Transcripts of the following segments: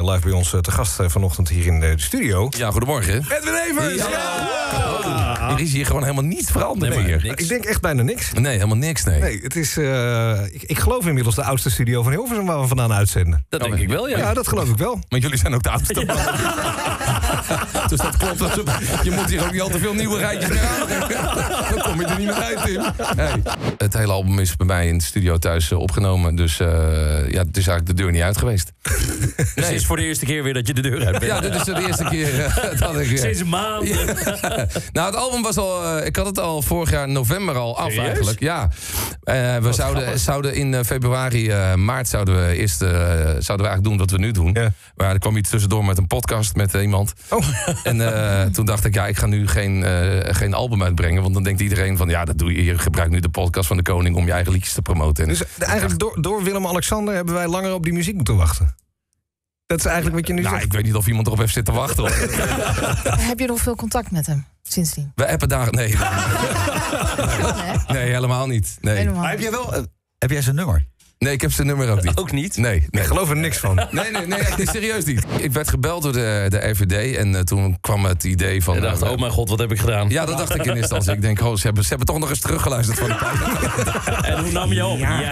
Live bij ons te gast vanochtend hier in de studio. Ja, goedemorgen. Edwin Evers! Er is hier gewoon helemaal niets veranderd hier. Ik denk echt bijna niks. Nee, helemaal niks, nee. Nee, het is, ik geloof inmiddels de oudste studio van Hilversum waar we vandaan uitzenden. Dat denk ik wel, ja. Ja, dat geloof ik wel. Maar jullie zijn ook de oudste. Dus dat klopt. Je moet hier ook niet al te veel nieuwe rijtjes meer aanbrengen. Dan kom je er niet meer uit, Tim. Hey. Het hele album is bij mij in de studio thuis opgenomen. Dus ja, het is eigenlijk de deur niet uit geweest. Dus het is voor de eerste keer weer dat je de deur uit bent. Ja, dit is de eerste keer dat ik... Sinds een maand. Ja. Nou, het album was al... ik had het al vorig jaar november al af. Serieus? Eigenlijk. Ja. We zouden in februari, maart zouden we eigenlijk doen wat we nu doen. Ja. Maar er kwam iets tussendoor met een podcast met iemand. Oh. En toen dacht ik, ja, ik ga nu geen album uitbrengen. Want dan denkt iedereen van, ja, dat doe je. Je gebruikt nu de podcast van de koning om je eigen liedjes te promoten. Dus eigenlijk door Willem-Alexander hebben wij langer op die muziek moeten wachten. Dat is eigenlijk wat je nu Nou, zegt. ik weet niet of iemand erop heeft zitten wachten. Hoor. Heb je nog veel contact met hem sindsdien? We appen daar... Nee, nee, helemaal niet. Nee. Helemaal. Maar heb jij zijn nummer? Nee, ik heb zijn nummer ook niet. Ook niet? Nee. Ik geloof er niks van. Nee, serieus niet. Ik werd gebeld door de RVD en toen kwam het idee van... Je dacht, oh mijn god, wat heb ik gedaan? Ja, dat dacht ik in eerste instantie. Ik denk, ze hebben toch nog eens teruggeluisterd van de tijd. En hoe nam je op? Ja.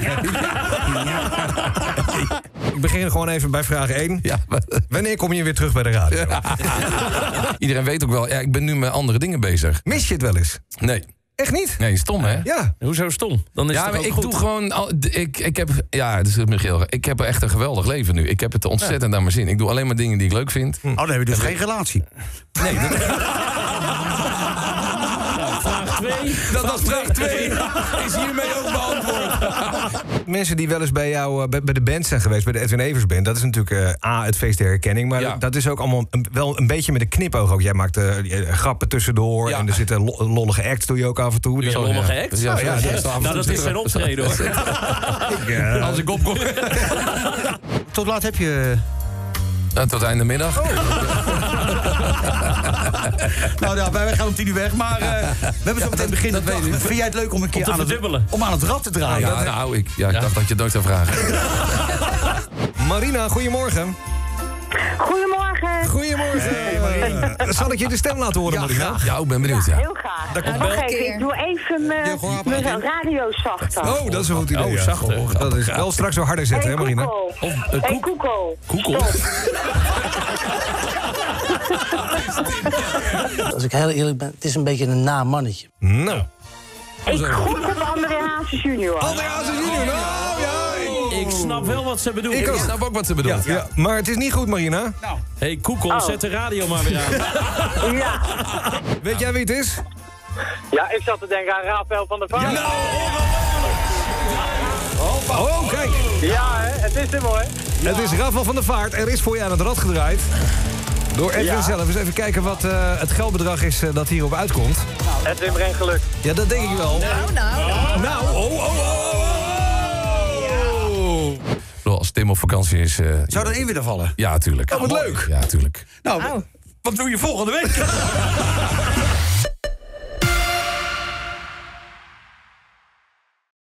Ik begin gewoon even bij vraag 1. Ja, Wanneer kom je weer terug bij de radio? iedereen weet ook wel, ja, ik ben nu met andere dingen bezig. Mis je het wel eens? Nee, Echt niet? stom hè? Ja. Hoezo stom? Dan is Ja, het maar toch ook ik goed? doe gewoon... Ik heb... Ja, het is Michiel. Ik heb echt een geweldig leven nu. Ik heb het ontzettend naar mijn zin. Ik doe alleen maar dingen die ik leuk vind. Oh, dan heb je dus geen relatie. Nee, Vraag 2. dat was vraag 2. Is hiermee ook beantwoord. Mensen die wel eens bij jou bij de band zijn geweest, bij de Edwin Evers Band, dat is natuurlijk het feest der herkenning, maar Ja. dat is ook allemaal wel een beetje met een knipoog ook. Jij maakt grappen tussendoor Ja. en er zitten lollige acts, doe je ook af en toe. Doe je Dus- lollige act? Ja, ja, Nou, dat is geen optreden hoor. Als ik opkom. Tot laat heb je... Tot einde middag. Nou ja, wij gaan om 10 uur weg, maar we hebben zo meteen beginnen. dat weet ik. Vind jij het leuk om een keer te aan verdubbelen. om aan het rad te draaien? Ja, nou, ik dacht dat je het nooit zou vragen. Marina, goedemorgen. Goedemorgen. Goedemorgen. Zal ik je de stem laten horen, Marina? Ja, ik ben benieuwd, ja. Heel graag. Daar komt Nog wel. even, ik doe even mijn radio zachter. Oh, dat is een goed idee. Oh, ja. zachter. Dat is wel straks zo harder zetten, hè, Marina? Hey, Koeko. Koekel. Als ik heel eerlijk ben, het is een beetje een na mannetje. Nou. Ik gok op André Hazes junior. André Hazes junior, nou ja. Ik snap wel wat ze bedoelt. Ik ook. Ik snap ook wat ze bedoelt. Ja, maar het is niet goed, Marina. Hey, Koekel, zet de radio maar weer aan. Ja. Weet jij wie het is? Ja, ik zat te denken aan Rafael van der Vaart. Oh, kijk. Ja, hè? Het is hem hoor. Het is Rafael van der Vaart. Er is voor je aan het rad gedraaid. Door Edwin Ja. zelf. Eens even kijken wat het geldbedrag is dat hierop uitkomt. Edwin brengt geluk. Ja, dat denk ik wel. Nou, Ik bedoel, als Tim op vakantie is... Zou er één willen vallen? Ja, tuurlijk. Oh, wat leuk. Ja, tuurlijk. Nou, wat doe je volgende week?